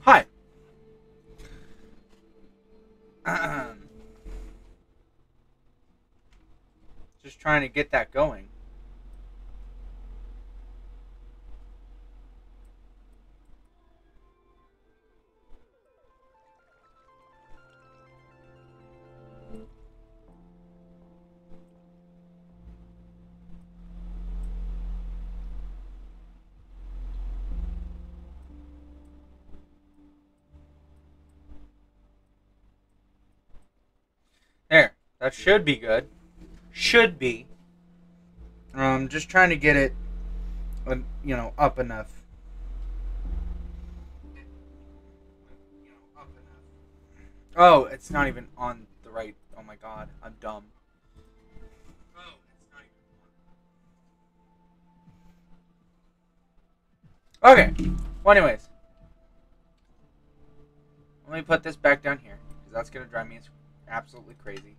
Hi. Just trying to get that going. There. That should be good. Should be. Just trying to get it, up enough. Oh, it's not even on the right. Oh my god, I'm dumb. Okay. Well, anyways, let me put this back down here because that's gonna drive me absolutely crazy.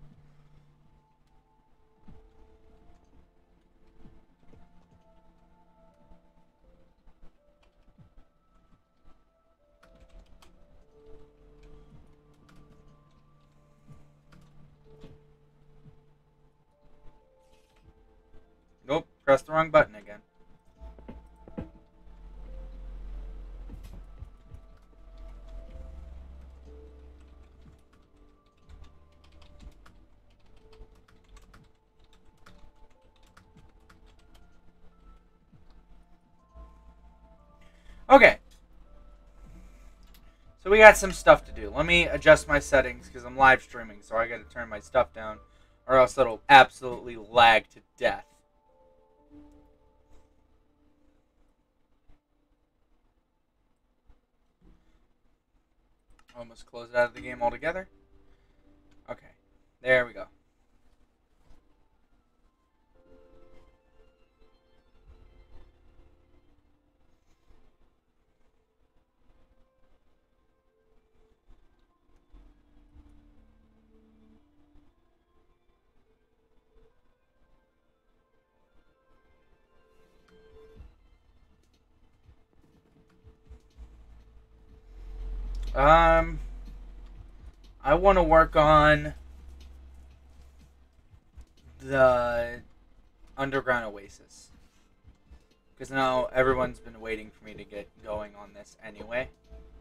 Nope, press the wrong button again. Okay. So we got some stuff to do. Let me adjust my settings because I'm live streaming, so I got to turn my stuff down, or else it'll absolutely lag to death. Almost closed out of the game altogether. Okay, there we go. Um, I want to work on the Underground Oasis because now everyone's been waiting for me to get going on this anyway.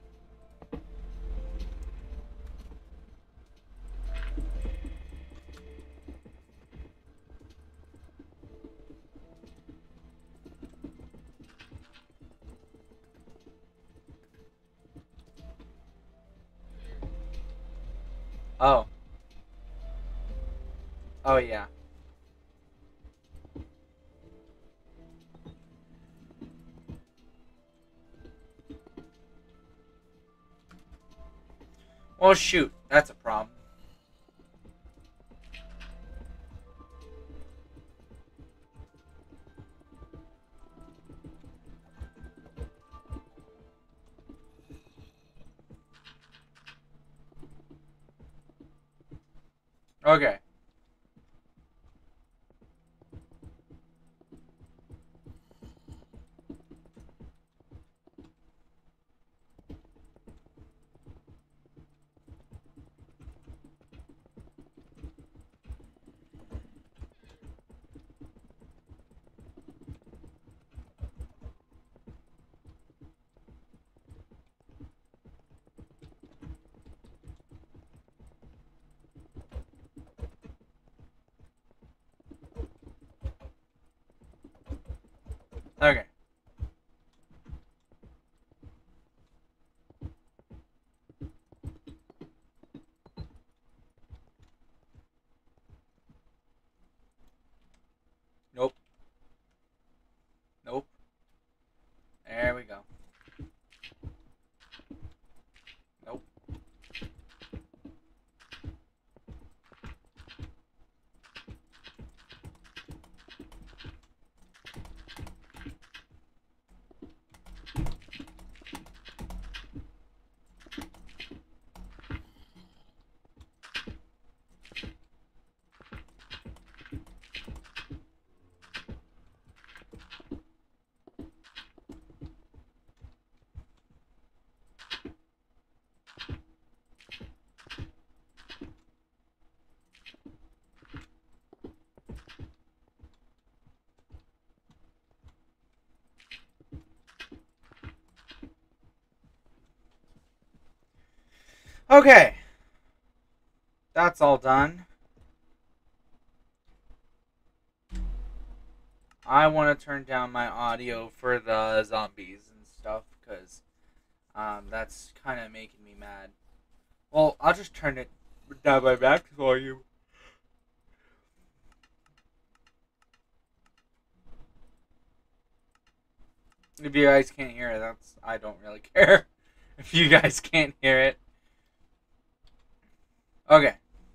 Oh. Oh yeah. Well, shoot, that's a problem. Okay. Okay. Nope. Nope. There we go. Nope. Okay. That's all done. I want to turn down my audio for the zombies and stuff because that's kind of making me mad. Well, I'll just turn it down my max volume. If you guys can't hear it, I don't really care. If you guys can't hear it. Okay.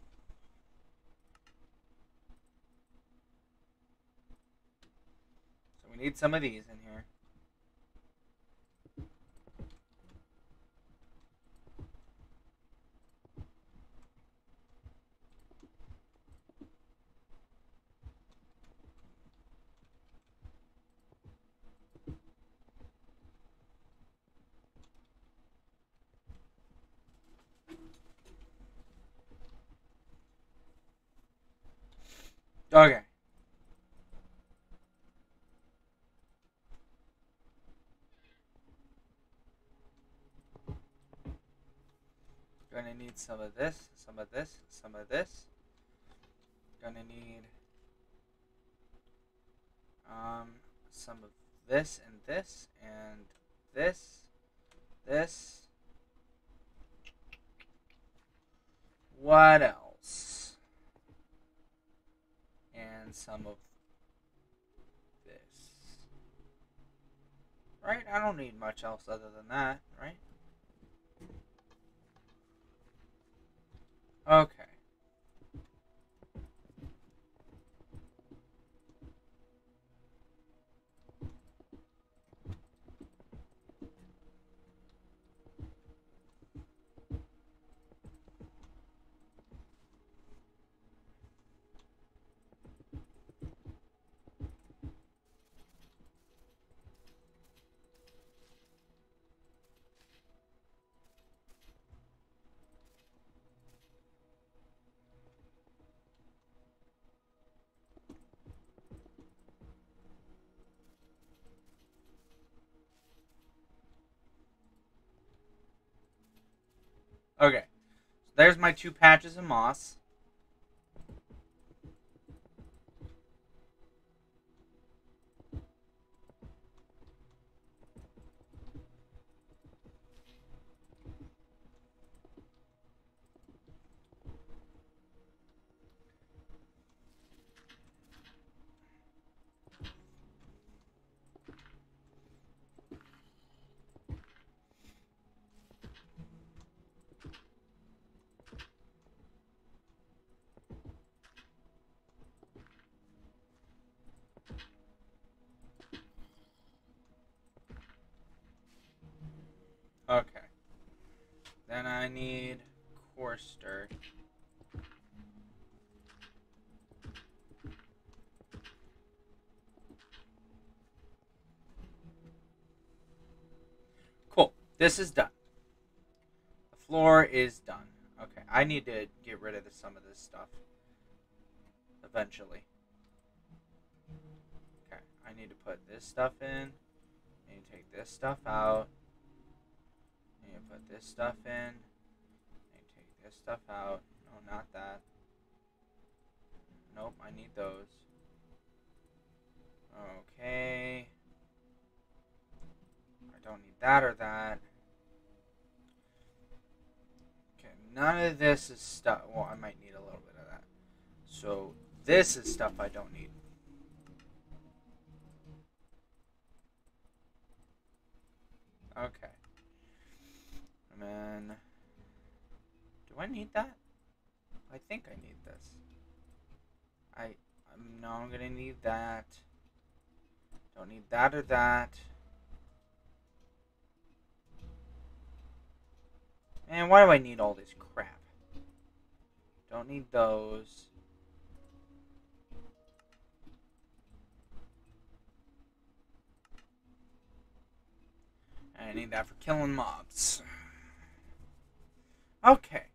So we need some of these in here. Okay. Gonna need some of this, some of this, some of this. Gonna need some of this and this and this. What else? And some of this. Right? I don't need much else other than that, right? Okay. Okay. So there's my 2 patches of moss. Okay. Then I need coarse dirt. Cool. This is done. The floor is done. Okay. I need to get rid of some of this stuff. Eventually. Okay. I need to put this stuff in. I need to take this stuff out. I need to put this stuff in. I need to take this stuff out. No, not that. Nope, I need those. Okay. I don't need that or that. Okay, none of this is stuff. Well, I might need a little bit of that. So, this is stuff I don't need. Okay. And then, do I need that? I think I need this. No, I'm gonna need that. Don't need that or that. And why do I need all this crap? Don't need those. And I need that for killing mobs. Okay.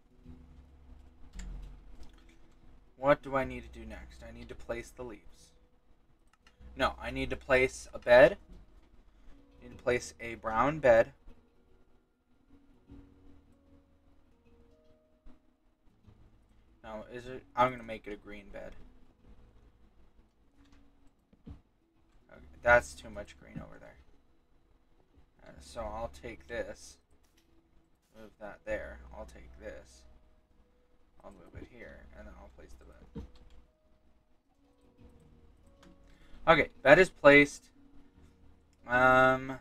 What do I need to do next? I need to place the leaves. No, I need to place a bed. I need to place a brown bed. No, is it? I'm gonna make it a green bed. Okay, that's too much green over there. So I'll take this. Move that there. I'll take this. I'll move it here, and then I'll place the bed. Okay, bed is placed. I'm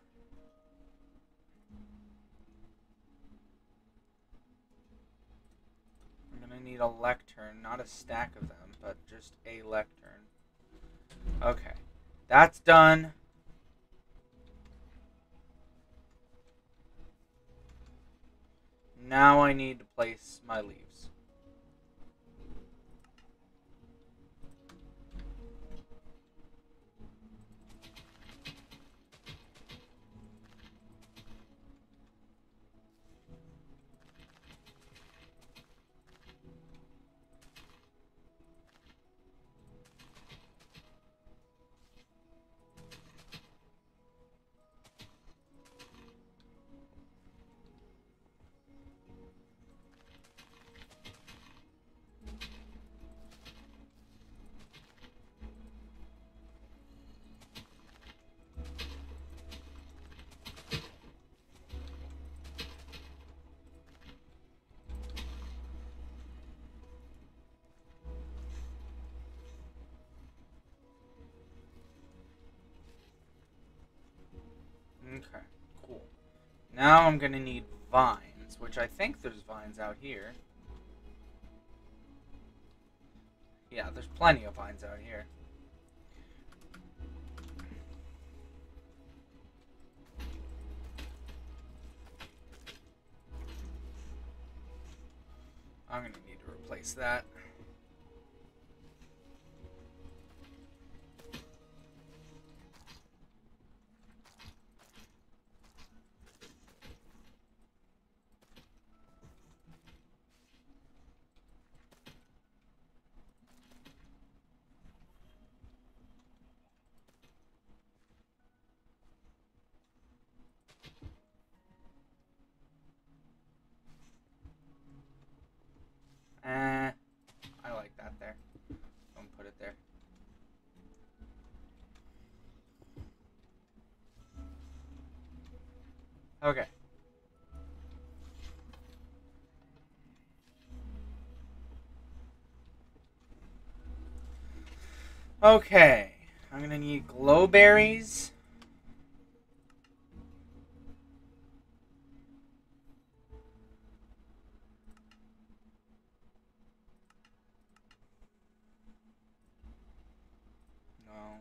gonna need a lectern, not a stack of them, but just a lectern. Okay, that's done. Now I need to place my leaves. Okay, cool. Now I'm gonna need vines, which I think there's vines out here. Yeah, there's plenty of vines out here. I'm gonna need to replace that. I like that there. Don't put it there. Okay. Okay. I'm gonna need glowberries. No.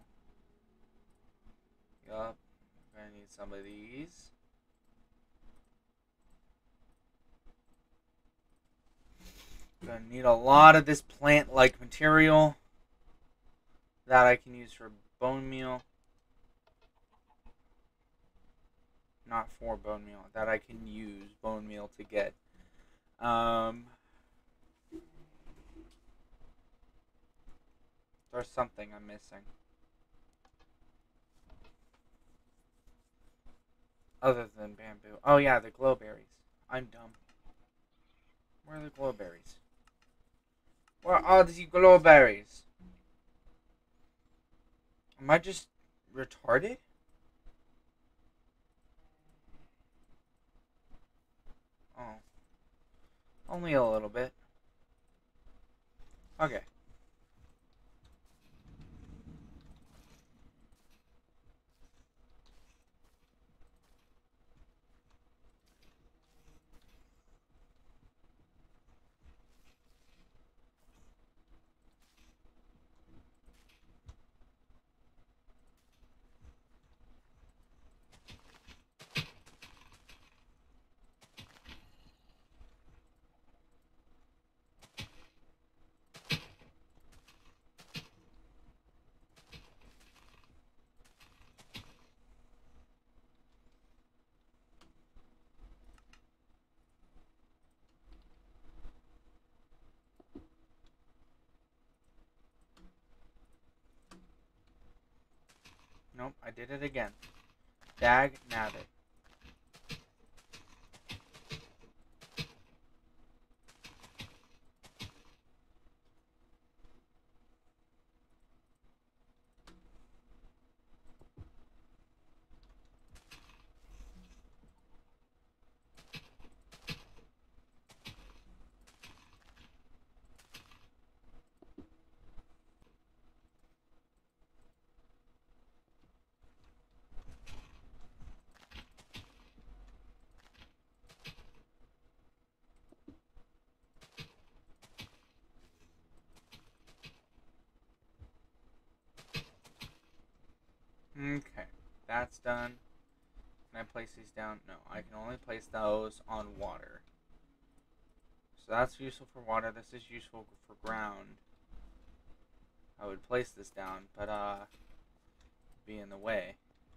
Yup. I'm gonna need some of these. Gonna need a lot of this plant-like material that I can use for bone meal. Not for bone meal. That I can use bone meal to get. There's something I'm missing. Other than bamboo. Oh yeah, the glowberries. I'm dumb. Where are the glowberries? Where are the glowberries? Am I just retarded? Oh. Only a little bit. Okay. Nope, I did it again. Dag nabbit. that's done. Can I place these down? No, I can only place those on water. So that's useful for water. This is useful for ground. I would place this down, but be in the way.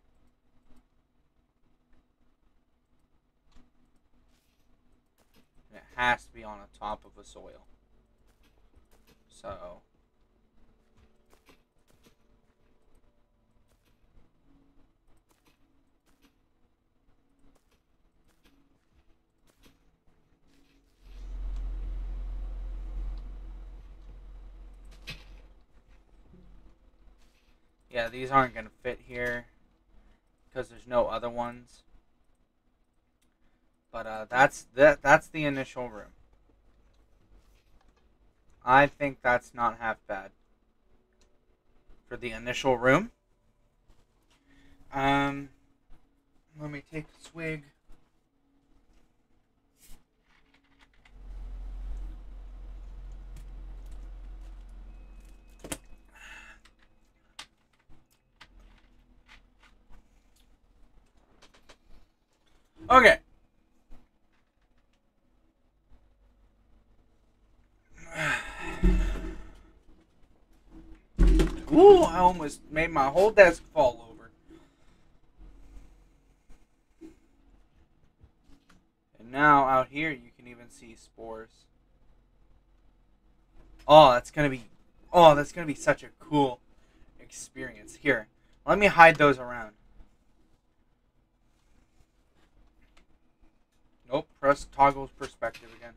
And it has to be on the top of a soil. So yeah, these aren't going to fit here because there's no other ones. But that's the initial room. I think that's not half bad for the initial room. Let me take a swig. Okay. Ooh, I almost made my whole desk fall over. And now out here you can even see spores. That's gonna be such a cool experience. Here, let me hide those around. Nope, press toggle perspective again.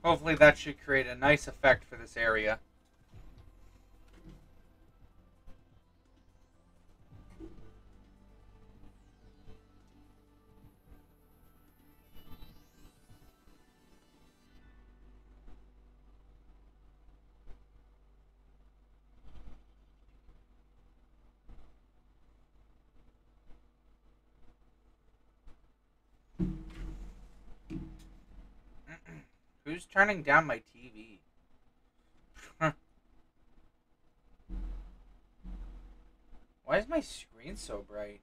Hopefully that should create a nice effect for this area. Who's turning down my TV? Why is my screen so bright?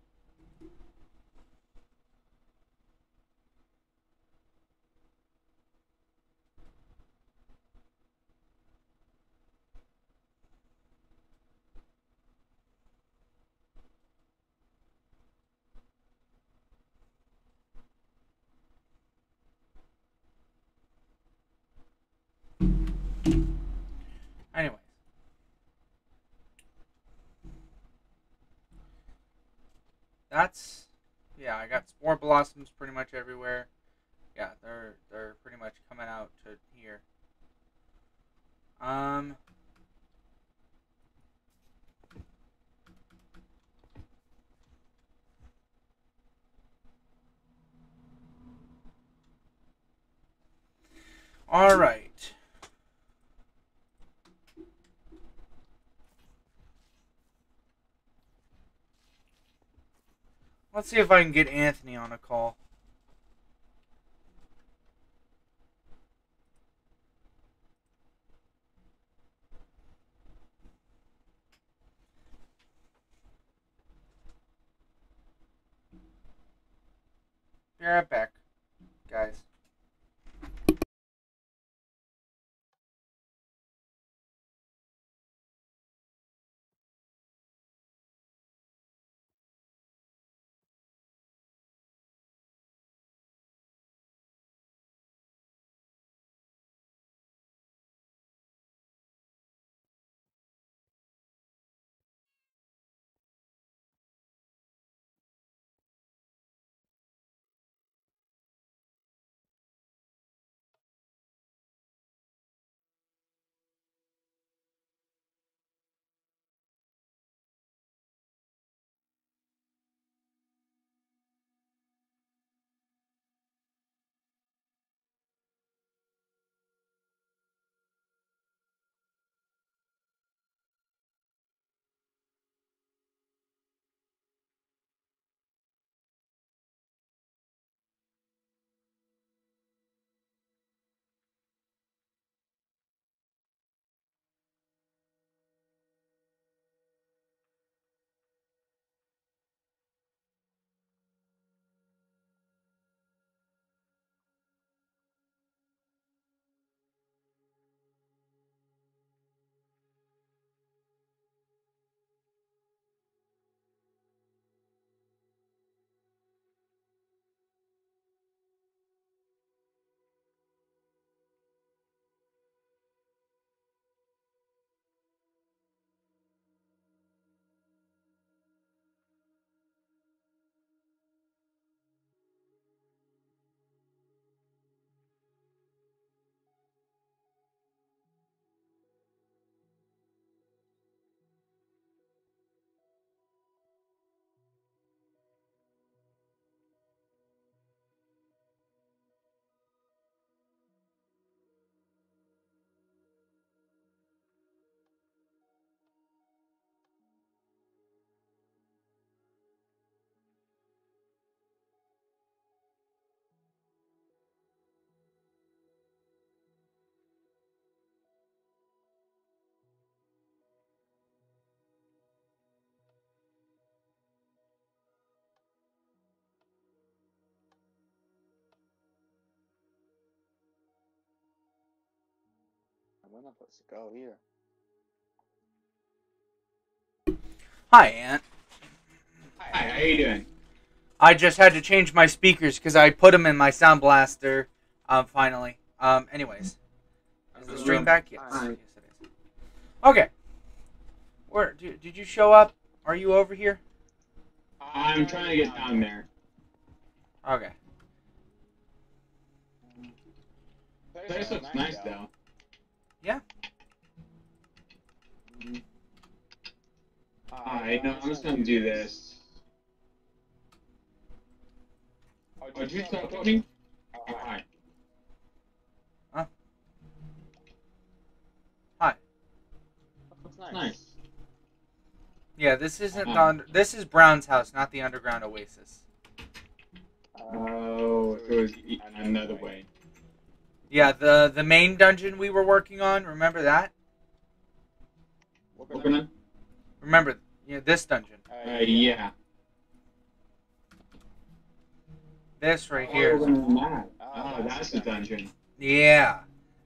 Anyways. That's... Yeah, I got spore blossoms pretty much everywhere. Yeah, they're pretty much coming out to here. Alright. Let's see if I can get Anthony on a call. Be right back, guys. We're not supposed to go here. Hi, Ant. Hi, how you doing? I just had to change my speakers because I put them in my sound blaster. Finally. Anyways, is the stream back? Yes. Yes, it is. Okay. Where did you show up? Are you over here? I'm trying to get down there. Okay. This looks nice though. Yeah. Alright, no, I'm just gonna do this. Oh, did you start voting? Alright. Hi. That's nice. Yeah, this isn't this is Brown's house, not the underground oasis. Oh, so it was another way. Yeah, the main dungeon we were working on. Remember that? Working on? Remember, this dungeon. Yeah. This right here. Oh, that's the dungeon. Yeah.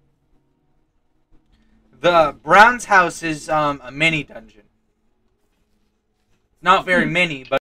The Brown's house is a mini dungeon. Not very mini, but